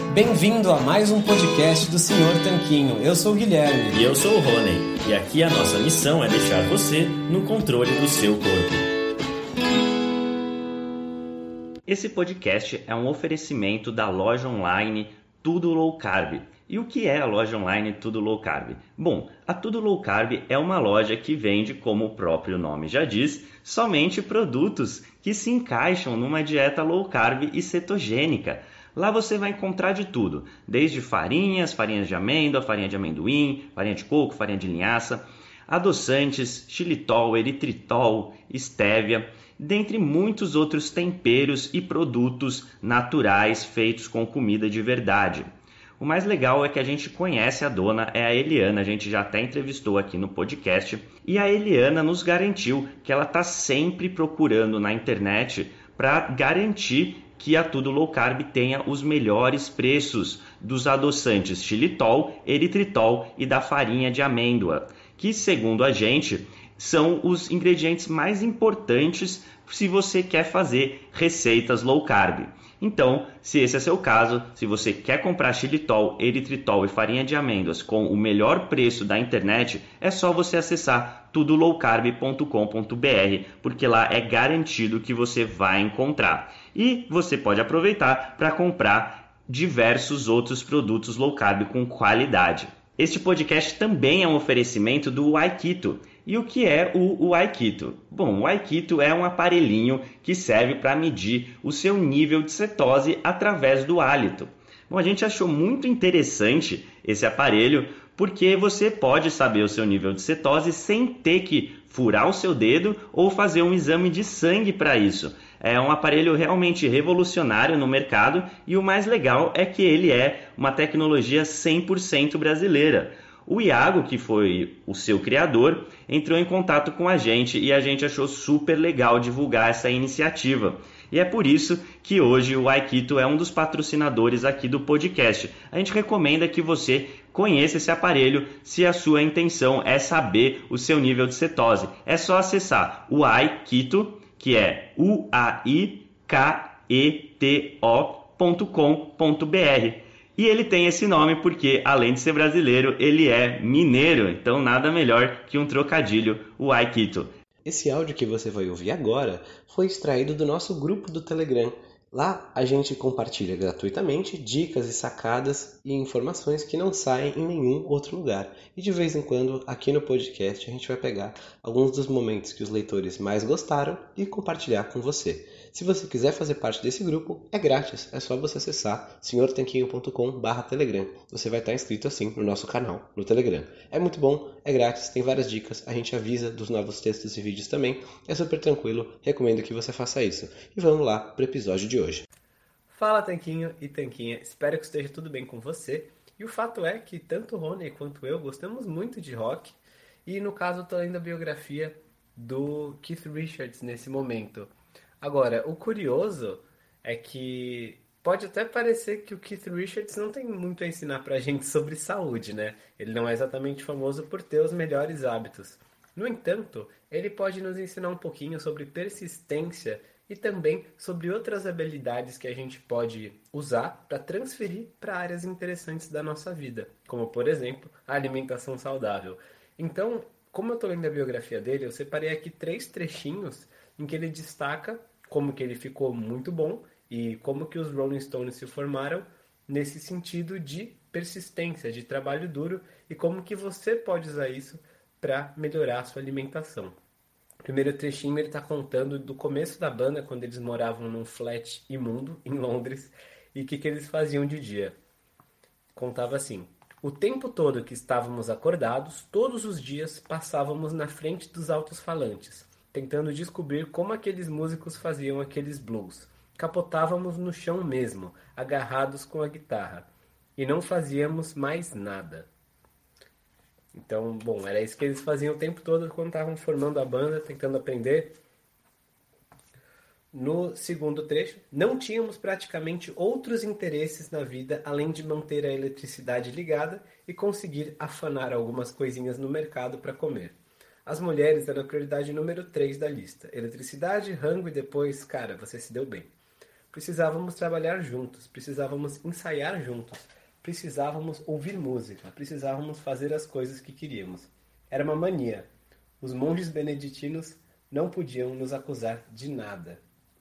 Bem-vindo a mais um podcast do Sr. Tanquinho. Eu sou o Guilherme. E eu sou o Rony. E aqui a nossa missão é deixar você no controle do seu corpo. Esse podcast é um oferecimento da loja online Tudo Low Carb. E o que é a loja online Tudo Low Carb? Bom, a Tudo Low Carb é uma loja que vende, como o próprio nome já diz, somente produtos que se encaixam numa dieta low carb e cetogênica. Lá você vai encontrar de tudo, desde farinhas de amêndoa, farinha de amendoim, farinha de coco, farinha de linhaça, adoçantes, xilitol, eritritol, estévia, dentre muitos outros temperos e produtos naturais feitos com comida de verdade. O mais legal é que a gente conhece a dona, é a Eliana, a gente já até entrevistou aqui no podcast, e a Eliana nos garantiu que ela está sempre procurando na internet para garantir que a Tudo Low Carb tenha os melhores preços dos adoçantes xilitol, eritritol e da farinha de amêndoa, que, segundo a gente, são os ingredientes mais importantes se você quer fazer receitas low carb. Então, se esse é seu caso, se você quer comprar xilitol, eritritol e farinha de amêndoas com o melhor preço da internet, é só você acessar tudolowcarb.com.br, porque lá é garantido que você vai encontrar. E você pode aproveitar para comprar diversos outros produtos low carb com qualidade. Este podcast também é um oferecimento do Aikito. E o que é o Aikito? Bom, o Aikito é um aparelhinho que serve para medir o seu nível de cetose através do hálito. Bom, a gente achou muito interessante esse aparelho porque você pode saber o seu nível de cetose sem ter que furar o seu dedo ou fazer um exame de sangue para isso. É um aparelho realmente revolucionário no mercado e o mais legal é que ele é uma tecnologia 100% brasileira. O Iago, que foi o seu criador, entrou em contato com a gente e a gente achou super legal divulgar essa iniciativa. E é por isso que hoje o Aikito é um dos patrocinadores aqui do podcast. A gente recomenda que você conheça esse aparelho se a sua intenção é saber o seu nível de cetose. É só acessar o Aikito, que é uaiketo.com.br. E ele tem esse nome porque, além de ser brasileiro, ele é mineiro. Então, nada melhor que um trocadilho, o Aikito. Esse áudio que você vai ouvir agora foi extraído do nosso grupo do Telegram. Lá a gente compartilha gratuitamente dicas e sacadas e informações que não saem em nenhum outro lugar. E de vez em quando, aqui no podcast, a gente vai pegar alguns dos momentos que os leitores mais gostaram e compartilhar com você. Se você quiser fazer parte desse grupo, é grátis. É só você acessar senhortanquinho.com/telegram. Você vai estar inscrito assim no nosso canal, no Telegram. É muito bom, é grátis, tem várias dicas. A gente avisa dos novos textos e vídeos também. É super tranquilo, recomendo que você faça isso. E vamos lá para o episódio de hoje. Fala Tanquinho e Tanquinha, espero que esteja tudo bem com você. E o fato é que tanto o Rony quanto eu gostamos muito de rock. E no caso, estou lendo a biografia do Keith Richards nesse momento. Agora, o curioso é que pode até parecer que o Keith Richards não tem muito a ensinar pra gente sobre saúde, né? Ele não é exatamente famoso por ter os melhores hábitos. No entanto, ele pode nos ensinar um pouquinho sobre persistência e também sobre outras habilidades que a gente pode usar para transferir para áreas interessantes da nossa vida, como, por exemplo, a alimentação saudável. Então, como eu estou lendo a biografia dele, eu separei aqui 3 trechinhos em que ele destaca como que ele ficou muito bom e como que os Rolling Stones se formaram nesse sentido de persistência, de trabalho duro e como que você pode usar isso para melhorar a sua alimentação. O primeiro trechinho ele está contando do começo da banda, quando eles moravam num flat imundo em Londres e o que eles faziam de dia. Contava assim: o tempo todo que estávamos acordados, todos os dias passávamos na frente dos altos-falantes, tentando descobrir como aqueles músicos faziam aqueles blues. Capotávamos no chão mesmo, agarrados com a guitarra, e não fazíamos mais nada. Então, bom, era isso que eles faziam o tempo todo quando estavam formando a banda, tentando aprender. No segundo trecho, não tínhamos praticamente outros interesses na vida além de manter a eletricidade ligada e conseguir afanar algumas coisinhas no mercado para comer. As mulheres eram a prioridade número 3 da lista. Eletricidade, rango e depois, cara, você se deu bem. Precisávamos trabalhar juntos, precisávamos ensaiar juntos, precisávamos ouvir música, precisávamos fazer as coisas que queríamos. Era uma mania. Os monges beneditinos não podiam nos acusar de nada.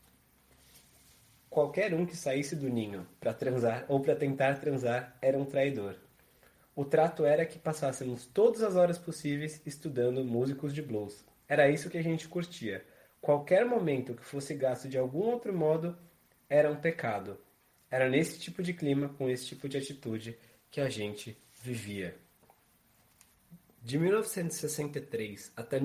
Qualquer um que saísse do ninho para transar ou para tentar transar era um traidor. O trato era que passássemos todas as horas possíveis estudando músicos de blues. Era isso que a gente curtia. Qualquer momento que fosse gasto de algum outro modo era um pecado. Era nesse tipo de clima, com esse tipo de atitude, que a gente vivia. De 1963 até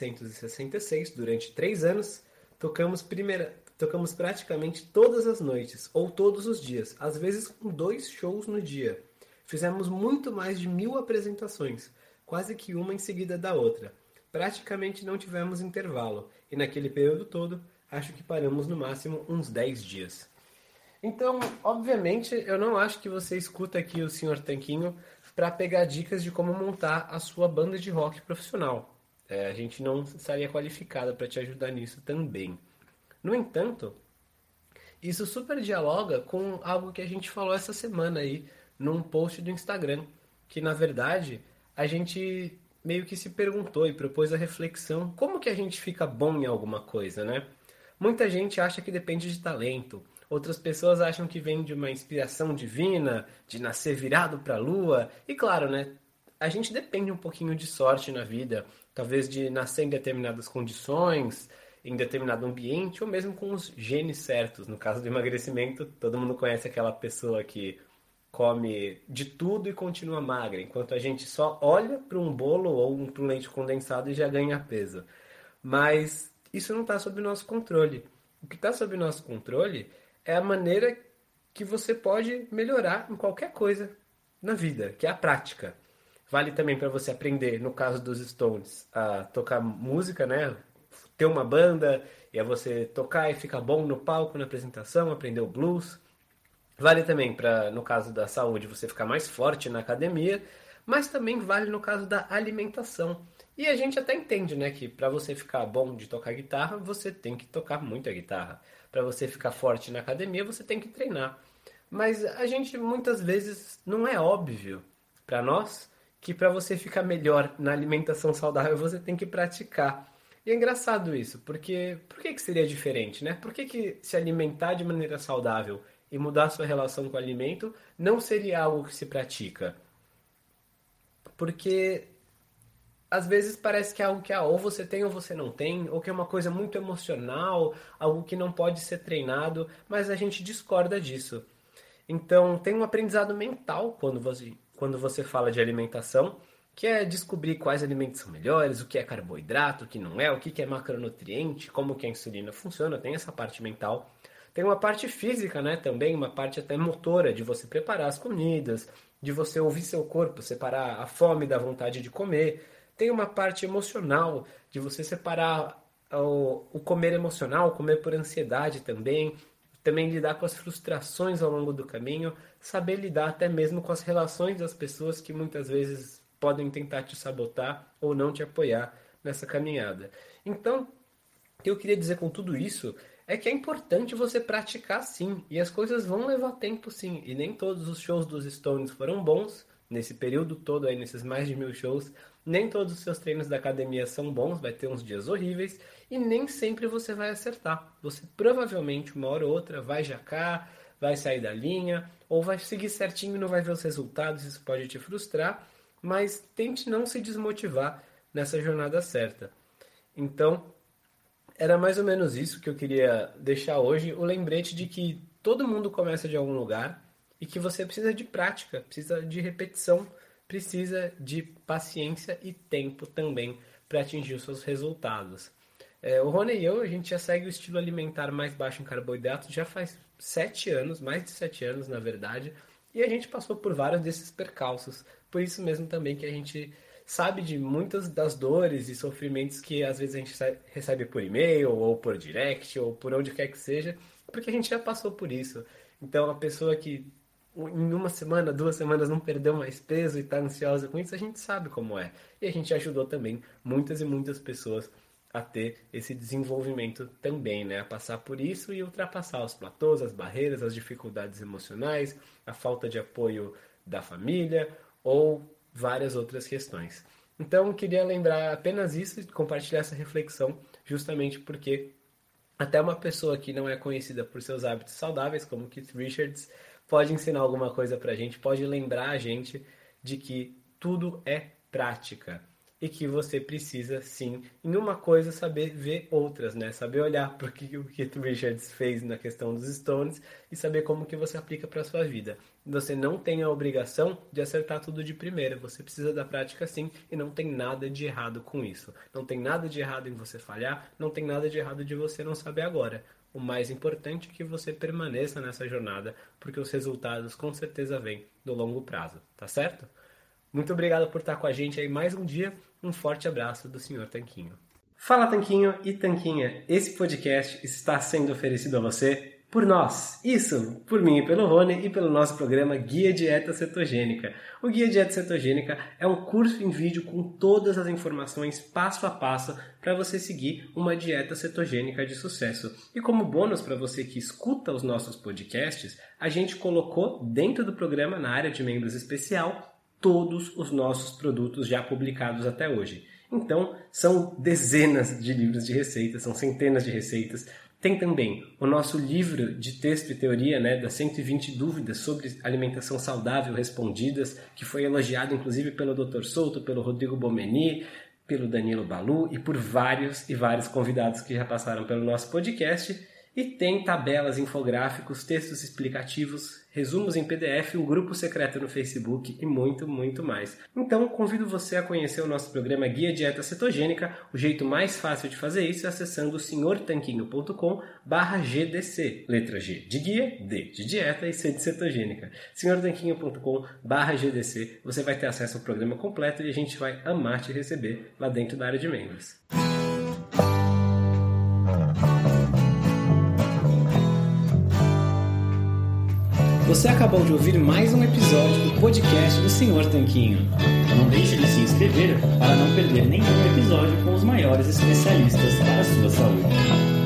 1966, durante 3 anos, tocamos praticamente todas as noites, ou todos os dias, às vezes com 2 shows no dia. Fizemos muito mais de 1000 apresentações, quase que uma em seguida da outra. Praticamente não tivemos intervalo, e naquele período todo, acho que paramos no máximo uns 10 dias. Então, obviamente, eu não acho que você escuta aqui o Sr. Tanquinho para pegar dicas de como montar a sua banda de rock profissional. A gente não estaria qualificada para te ajudar nisso também. No entanto, isso super dialoga com algo que a gente falou essa semana aí, num post do Instagram, que na verdade a gente meio que se perguntou e propôs a reflexão, como que a gente fica bom em alguma coisa, né? Muita gente acha que depende de talento, outras pessoas acham que vem de uma inspiração divina, de nascer virado para a lua, e claro, né? A gente depende um pouquinho de sorte na vida, talvez de nascer em determinadas condições, em determinado ambiente, ou mesmo com os genes certos. No caso do emagrecimento, todo mundo conhece aquela pessoa que come de tudo e continua magra, enquanto a gente só olha para um bolo ou para um leite condensado e já ganha peso. Mas isso não está sob nosso controle. O que está sob nosso controle é a maneira que você pode melhorar em qualquer coisa na vida, que é a prática. Vale também para você aprender, no caso dos Stones, a tocar música, né? Ter uma banda, e é você tocar e ficar bom no palco, na apresentação, aprender o blues. Vale também para, no caso da saúde, você ficar mais forte na academia, mas também vale no caso da alimentação. E a gente até entende, né, que para você ficar bom de tocar guitarra, você tem que tocar muita guitarra. Para você ficar forte na academia, você tem que treinar. Mas a gente muitas vezes não é óbvio para nós que para você ficar melhor na alimentação saudável, você tem que praticar. E é engraçado isso, porque por que seria diferente, né? Por que se alimentar de maneira saudável e mudar sua relação com o alimento não seria algo que se pratica? Porque às vezes parece que é algo que ou você tem ou você não tem, ou que é uma coisa muito emocional, algo que não pode ser treinado, mas a gente discorda disso. Então tem um aprendizado mental quando você fala de alimentação, que é descobrir quais alimentos são melhores, o que é carboidrato, o que não é, o que é macronutriente, como que a insulina funciona, tem essa parte mental. Tem uma parte física, né, também, uma parte até motora, de você preparar as comidas, de você ouvir seu corpo, separar a fome da vontade de comer. Tem uma parte emocional, de você separar o comer emocional, comer por ansiedade também lidar com as frustrações ao longo do caminho, saber lidar até mesmo com as relações das pessoas que muitas vezes podem tentar te sabotar ou não te apoiar nessa caminhada. Então, o que eu queria dizer com tudo isso é que é importante você praticar sim, e as coisas vão levar tempo sim, e nem todos os shows dos Stones foram bons, nesse período todo aí, nesses mais de 1000 shows, nem todos os seus treinos da academia são bons, vai ter uns dias horríveis, e nem sempre você vai acertar. Você provavelmente, uma hora ou outra, vai jacar, vai sair da linha, ou vai seguir certinho e não vai ver os resultados, isso pode te frustrar, mas tente não se desmotivar nessa jornada certa. Então, era mais ou menos isso que eu queria deixar hoje, o lembrete de que todo mundo começa de algum lugar e que você precisa de prática, precisa de repetição, precisa de paciência e tempo também para atingir os seus resultados. O Rony e eu, a gente já segue o estilo alimentar mais baixo em carboidratos já faz 7 anos, mais de 7 anos na verdade, e a gente passou por vários desses percalços, por isso mesmo também que a gente sabe de muitas das dores e sofrimentos que às vezes a gente recebe por e-mail, ou por direct, ou por onde quer que seja, porque a gente já passou por isso. Então a pessoa que em 1 semana, 2 semanas não perdeu mais peso e está ansiosa com isso, a gente sabe como é. E a gente ajudou também muitas e muitas pessoas a ter esse desenvolvimento também, né? A passar por isso e ultrapassar os platôs, as barreiras, as dificuldades emocionais, a falta de apoio da família ou várias outras questões. Então, queria lembrar apenas isso e compartilhar essa reflexão, justamente porque até uma pessoa que não é conhecida por seus hábitos saudáveis, como Keith Richards, pode ensinar alguma coisa pra gente, pode lembrar a gente de que tudo é prática. E que você precisa, sim, em uma coisa, saber ver outras, né? Saber olhar para o que o Keith Richards fez na questão dos Stones e saber como que você aplica para a sua vida. Você não tem a obrigação de acertar tudo de primeira. Você precisa da prática, sim, e não tem nada de errado com isso. Não tem nada de errado em você falhar, não tem nada de errado de você não saber agora. O mais importante é que você permaneça nessa jornada, porque os resultados com certeza vêm no longo prazo, tá certo? Muito obrigado por estar com a gente aí mais um dia. Um forte abraço do Sr. Tanquinho. Fala, Tanquinho e Tanquinha. Esse podcast está sendo oferecido a você por nós. Isso, por mim e pelo Rony e pelo nosso programa Guia Dieta Cetogênica. O Guia Dieta Cetogênica é um curso em vídeo com todas as informações passo a passo para você seguir uma dieta cetogênica de sucesso. E como bônus para você que escuta os nossos podcasts, a gente colocou dentro do programa, na área de membros especial, todos os nossos produtos já publicados até hoje. Então, são dezenas de livros de receitas, são centenas de receitas. Tem também o nosso livro de texto e teoria, né, das 120 dúvidas sobre alimentação saudável respondidas, que foi elogiado inclusive pelo Dr. Souto, pelo Rodrigo Bomeni, pelo Danilo Balu e por vários convidados que já passaram pelo nosso podcast. E tem tabelas, infográficos, textos explicativos, resumos em PDF, um grupo secreto no Facebook e muito, muito mais. Então, convido você a conhecer o nosso programa Guia Dieta Cetogênica. O jeito mais fácil de fazer isso é acessando senhortanquinho.com/GDC. Letra G de guia, D de dieta e C de cetogênica. senhortanquinho.com/GDC. Você vai ter acesso ao programa completo e a gente vai amar te receber lá dentro da área de membros. Você acabou de ouvir mais um episódio do podcast do Sr. Tanquinho. Não deixe de se inscrever para não perder nenhum episódio com os maiores especialistas para a sua saúde.